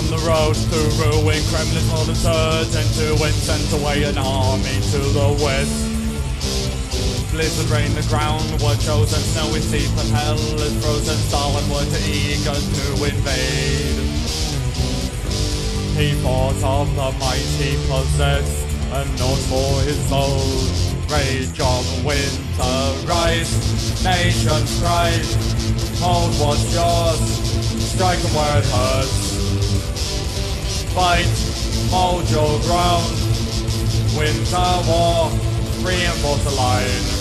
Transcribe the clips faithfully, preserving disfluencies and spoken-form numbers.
the road to ruin Kremlin for the third, and to win sent away an army to the west. Blizzard rained the ground, were chosen, snow is deep and hell is frozen. Stalin were too eager to invade. He fought of the might he possessed, and not for his soul. Rage of winter, rise, nation's pride. Hold what's yours, strike them where it hurts. Fight, hold your ground. Winter war, reinforce the line.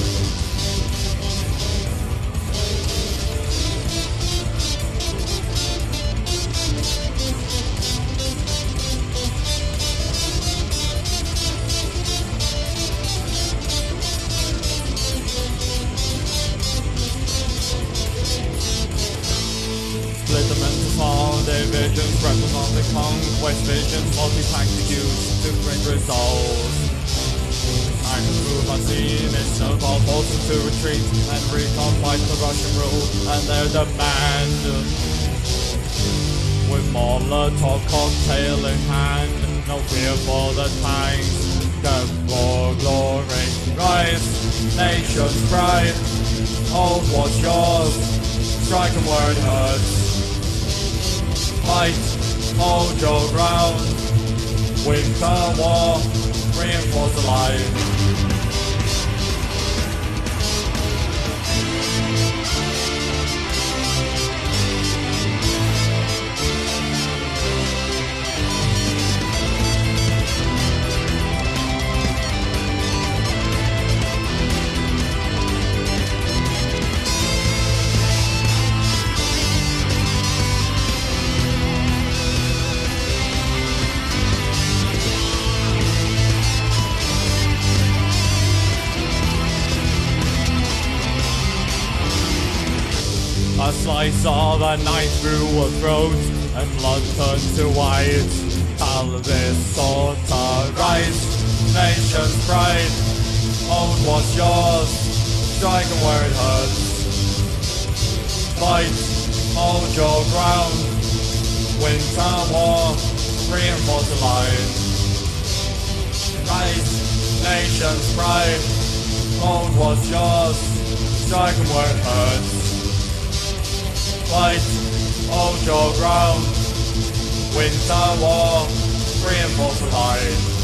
Split them into four divisions, spread them on the conquest visions, multi-tactic use, different results. I can prove I've seen it, snowball forces to retreat, and recon fight the Russian rule and their demand. With Molotov cocktail in hand, no fear for the tanks, go for glory. Rise, nation's pride, hold what's yours, strike 'em where it hurts. Fight, hold your ground. Winter war, reinforce the line. A slice of a knife through a throat, and blood turned to white. Talvisota, rise, nation's pride. Hold what's yours, strike 'em where it hurts. Fight, hold your ground. Winter war, reinforce the line. Rise, nation's pride. Hold what's yours, strike 'em where it hurts. Fight, hold your ground. Winter war, reinforce the line.